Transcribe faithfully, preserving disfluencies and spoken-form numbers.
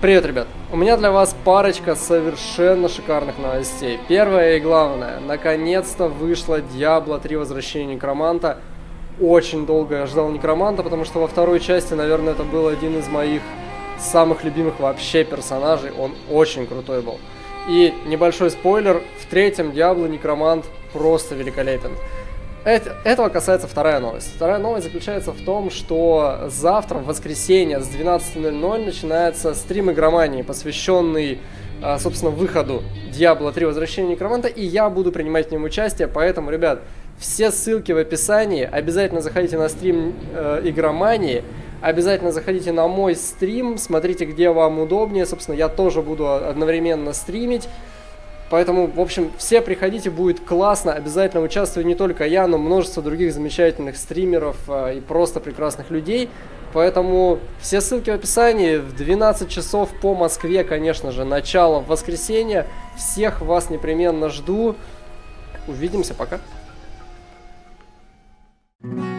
Привет, ребят! У меня для вас парочка совершенно шикарных новостей. Первое и главное, наконец-то вышла Диабло три Возвращение Некроманта. Очень долго я ждал Некроманта, потому что во второй части, наверное, это был один из моих самых любимых вообще персонажей. Он очень крутой был. И небольшой спойлер, в третьем Диабло Некромант просто великолепен. Это, этого касается вторая новость. Вторая новость заключается в том, что завтра, в воскресенье, с двенадцати ноль-ноль начинается стрим игромании, посвященный, собственно, выходу Диабло три Возвращение Некроманта, и я буду принимать в нем участие, поэтому, ребят, все ссылки в описании, обязательно заходите на стрим э, игромании, обязательно заходите на мой стрим, смотрите, где вам удобнее, собственно, я тоже буду одновременно стримить. Поэтому, в общем, все приходите, будет классно, обязательно участвую не только я, но множество других замечательных стримеров э, и просто прекрасных людей. Поэтому все ссылки в описании, в двенадцать часов по Москве, конечно же, начало в воскресенье. Всех вас непременно жду. Увидимся, пока.